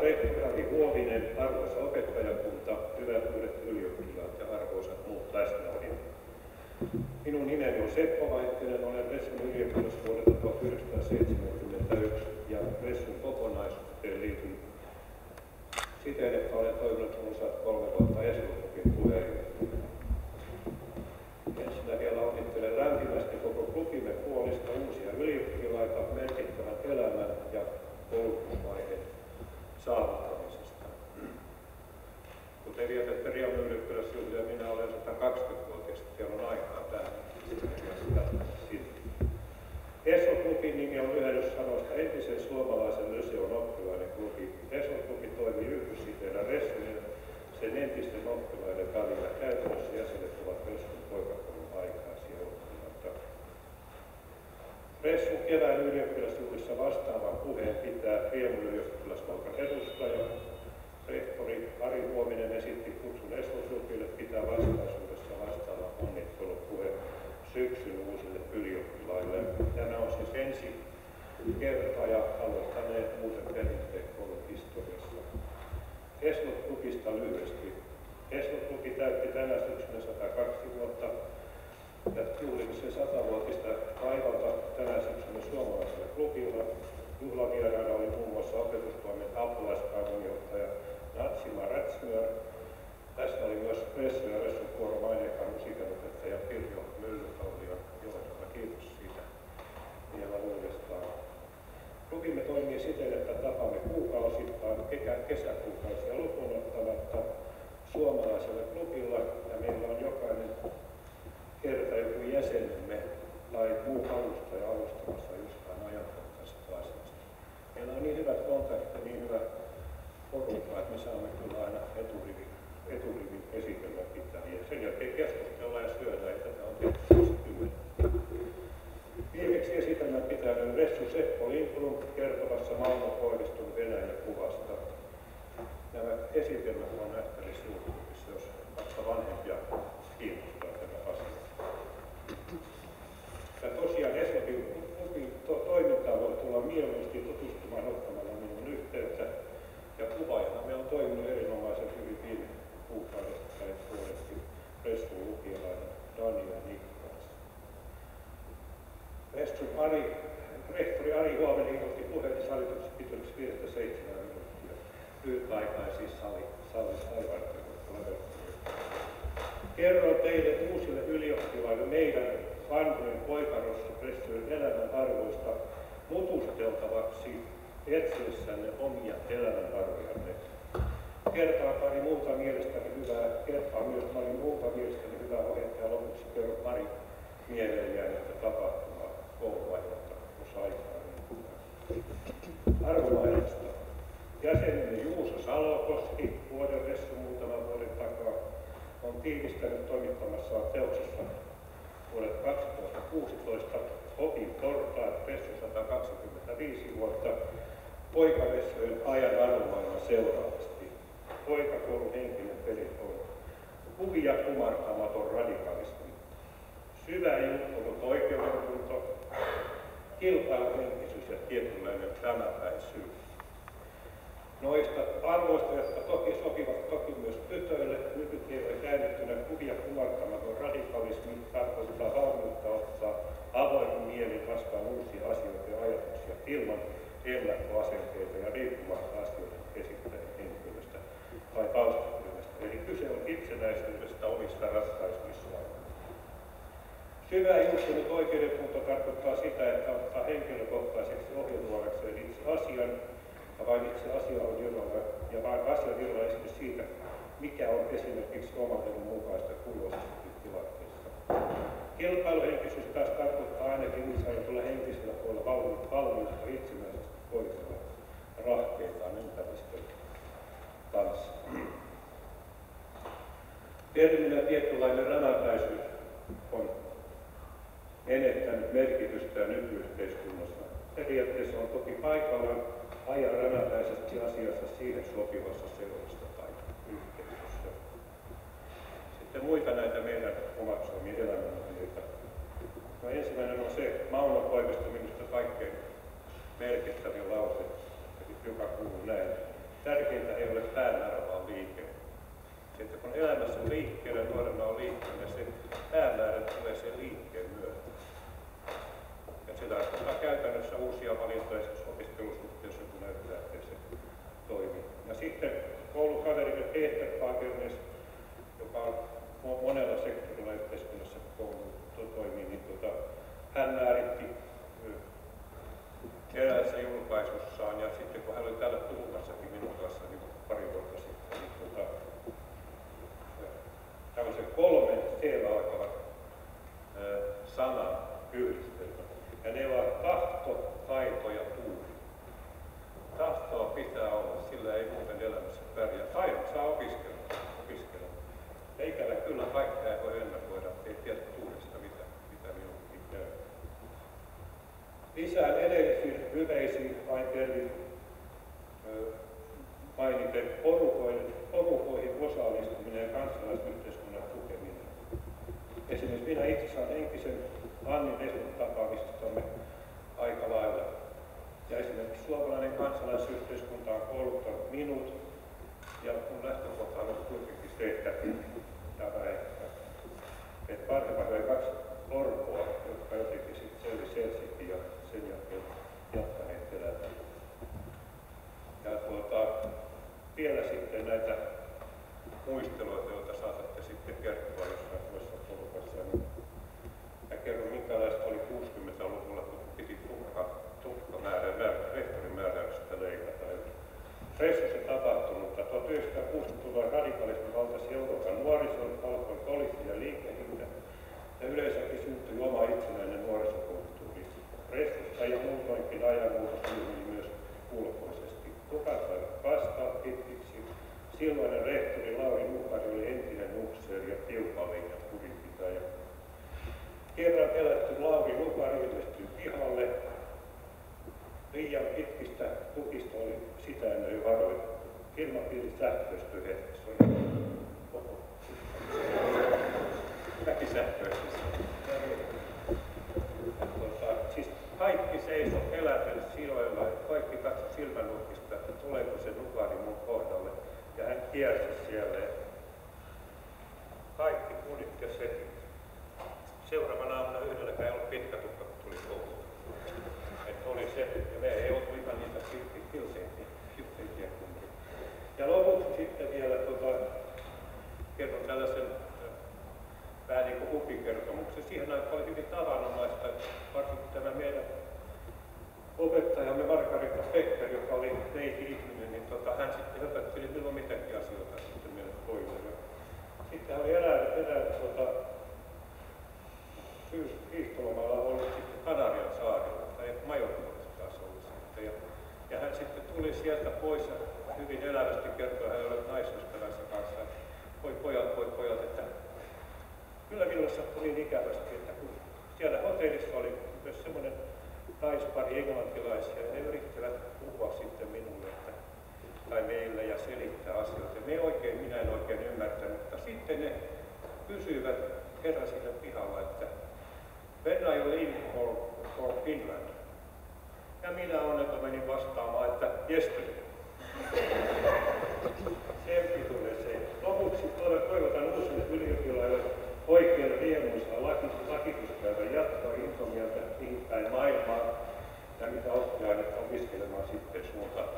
rehtori Ari Huovinen, arvoisa opettajakunta, hyvät uudet ylioppilaat ja arvoisat muut läsnäolijat. Minun nimeni on Seppo Vaittinen, olen Ressun ylioppilas vuodelta 1971 ja Ressun kokonaisuuteen liityn siten, että olen toiminut runsaat 3 vuotta Esluklubin puheenjohtajana. Ensinnä vielä onnittelen lämpimästi koko klubimme puolesta uusia ylioppilaita merkittävän elämän ja koulutusvaiheen saavuttamisesta. Kuten vietätte Riemun ylioppilasjuhlia, minä olen 120-vuotias, siellä on aikaa tähän. Eslo-klubin nimi on lyhennys sanoista entisen suomalaisen Lyseon oppilaiden klubi. Eslo-klubi toimii yhdyssiteellä Ressun ja sen entisten oppilaiden välillä. Käytännössä jäsenet ovat Ressun poikakoulun aikaisia oppilaita. Ressun kevään ylioppilasjuhlissa vastaavan puheen pitää Riemun ylioppilasluokan edustaja. Rehtori Ari Huovinen esitti kutsun Eslo-klubille pitää vastaisuudessa vastaavan onnittelupuheen syksyn uusille ylioppilaille. Tämä on siis ensi kerta ja aloittaneet uuden perinteen koulun historiassa. Eslo-klubista lyhyesti. Eslo-klubi täytti tänä syksynä 102 vuotta ja juhlimme sen 100-vuotista vaivalta tänä syksynä suomalaisella klubilla. Juhlavieraana oli muun muassa opetustoimen apulaiskaupunginjohtaja Natsima Ratsmör. Tässä oli myös Ressun ja Ressun kuoron maineikaan musiikanopettaja Pirjo Myllykallion johdolla. Kiitos siitä vielä uudestaan. Klubimme toimii siten, että tapaamme kuukausittain kesäkuukausia lukuun ottamatta suomalaisella klubilla ja meillä on jokainen kerta joku jäsenemme tai muu avustaja alustamassa jostain ajankohtaisesta asiasta. Meillä on niin hyvät kontaktit ja niin hyvä porukka, että me saamme kyllä aina eturivin esitelmä pitää. Ja sen jälkeen keskustellaan ja syödään, että tätä on tehty vuosikymmenen. Viimeksi esitelmän pitäneen Ressu Seppo Lindblom kertovassa Mauno-Koiviston Venäjä-kuvasta. Nämä esitelmät on nähtävissä YouTubessa, jos vaikka vanhempia kiinnostaa tämä asia. Ja tosiaan Eslo-klubin toimintaan voi tulla mieluusti tutustumaan ottamalla minun yhteyttä. Ja kuvaajana me on toiminut erinomaisen hyvin viime kuukaudesta tai vuodeksi Ressun lukiolainen Dania Niklas. Ressun rehtori Ari Huovinen ilmoitti puheen salituksi pitänyt 5-7 minuuttia. Lyhyt aikaa siis salissa aivan. Kerron teille uusille ylioppilaille meidän vanhojen poikarossu Ressun elämän arvoista mutusteltavaksi etsiessänne omia elämänarvojanne. Kertaan pari muuta mielestäni hyvää ohjetta ja lopuksi kerron pari mieleen jäänyttä tapahtumaa kouluajoilta, jos aikaa riittää. Arvomainasta. Jäsenemme Juuso Salokoski, vuoden Ressun muutaman vuoden takaa, on tiivistänyt toimittamassaan teoksessa vuodet 2016 Opin portaat, Ressun 125 vuotta, poikaressujen ajan arvomaailman seuraavasti. Poikakoulun henkinen perintö on kuvia kumartamaton radikalismi, syvä juttunut oikeudentunto, kilpailuhenkisyys ja tietynlainen tämänpäisyys. Noista arvoista, jotka toki sopivat myös tytöille, nykykielellä käännettynä kuvia kumartamaton radikalismi tarkoittaa valmiutta ottaa avoimin mielin vastaan uusia asioita ja ajatuksia ilman ennakkoasenteita ja riippumatta asioiden esittäjien henkilöstä tai taustaryhmästä. Eli kyse on itsenäisyydestä omista ratkaisuissaan. Syvä juttunut oikeudentunto tarkoittaa sitä, että ottaa henkilökohtaiseksi ohjenuorakseen itse asian, ja vain itse asia on jonolla, ja vain asian jonolla esitys siitä, mikä on esimerkiksi oman edun mukaista kulloisessakin tilanteessa. Kilpailuhenkisyys taas tarkoittaa ainakin niin sanotulla henkisellä puolella valmiutta itsenäisesti poikella rahkeitaan ympäristön kanssa. Terminä tietynlainen rämäpäisyys on menettänyt merkitystään nykyyhteiskunnassa. Periaatteessa on toki paikallaan ajaa rämäpäisesti asiassa siihen sopivassa seurassa tai yhteisössä. Sitten muita näitä meidän omaksumia elämänaiheita. No, ensimmäinen on se Mauno-Koiviston minusta kaikkein merkittävin lause, joka kuuluu näin. tärkeintä ei ole päämäärä, vaan liike. Että kun elämässä on liikkeellä, nuorena on liikkeellä, se päämäärä tulee sen liikkeen myötä. Ja se tarkoittaa käytännössä uusia valintoja opiskelusuhteessa, kun näyttää, että se toimii. Ja sitten koulukaveri Peter Fagernes, joka on monella sektorilla yhteiskunnassa toimii, niin hän määritti eräässä julkaisussaan, ja sitten kun hän oli täällä puhumassakin minun kanssa niin pari vuotta sitten, niin tämmöisen 3 C-llä alkavat sanan yhdistelmä. Ja ne ovat tahto, taito ja tuuri. Tahtoa pitää olla, sillä ei muuten elämässä pärjää. Taidot saa opiskella. Ja ikävä kyllä kaikkea ei voi ennakoida, ei tiedä tuurista, mitä minunkin käy. Lisään edellisiin hyveisiin vain termin mainiten porukoihin osallistuminen ja kansalaisyhteiskunnan tukeminen. Esimerkiksi minä itse saan henkisen Annin Esmon tapaamistamme aika lailla. Ja esimerkiksi suomalainen kansalaisyhteiskunta on kouluttanut minut, ja mun lähtökohta on kuitenkin se, että vanhemmat oli 2 orpoa, jotka jotenkin sitten selvisi Helsinkiin ja sen jälkeen jatkaneet elämää. Ja vielä sitten näitä muisteluita, joita saatatte sitten kertoa jossain toisessa porukassa. Niin mä kerron, minkälaista oli 60-luvulla, kun piti rehtorin määräyksestä leikata. Reissussa tapahtunutta 1960-luvulla radikalismi valtasi Euroopan nuorison, alkoi poliittinen ja liikehdintä ja yleensäkin syntyi oma itsenäinen nuorisokulttuuri. Reissussa ja muutoinkin ajanmuutos ilmeni myös ulkoisesti. Tukat saivat kastaa pitkiksi. Silloinen rehtori Lauri Lukari oli entinen upseeri ja kilpalinjan kurinpitäjä. Kerran elätty Lauri Lukari ilmestyi pihalle. Liian pitkistä tukista oli sitä ennen jo varoitettu. Ilmapiiri sähköistyi hetkessä. Väki sähköistyi. Siis kaikki seisoi eläten sijoilla, kaikki katsoi silmänurkista, että tuleeko se Lukari mun kohdalle. Ja hän kiersi siellä. Kaikki punit ja setit. Seuraavana aamuna yhdelläkään ei ollut pitkä tukka, kun tuli kouluun. Että oli se, ja me ei oltu ihan niitä kilseitiä kumpi. Ja lopuksi sitten vielä kerron tällaisen vähän niin kuin hupikertomuksen. Siihen aikaan oli hyvin tavanomaista, että varsinkin tämä meidän opettajamme Margareta Becker, joka oli neiti-ihminen, niin hän sitten höpötteli milloin mitäkin asioita sitten meille kouluun. Sitten hän oli erään hiihtolomalla ollut sitten Kanarian saarella, tai Majorkassa taas ollut sitten. Ja hän sitten tuli sieltä pois ja hyvin elävästi kertoi, hän oli naisystävänsä kanssa, että voi pojat, että kyllä minulle sattui niin ikävästi, että kun siellä hotellissa oli myös semmoinen naispari englantilaisia, ja ne yrittivät puhua sitten minulle tai meille ja selittää asioita. Minä en oikein ymmärtänyt, mutta sitten ne kysyivät kerran siinä pihalla, että when are you leaving for Finland? Ja minä onneton menin vastaamaan, että yesterday. Sen pituinen se. Lopuksi toivotan uusille ylioppilaille oikein riemuisaa lakituspäivän jatkoa intomieltä niin päin maailmaa ja mitä oppiainetta opiskelemaan sitten suuntaan.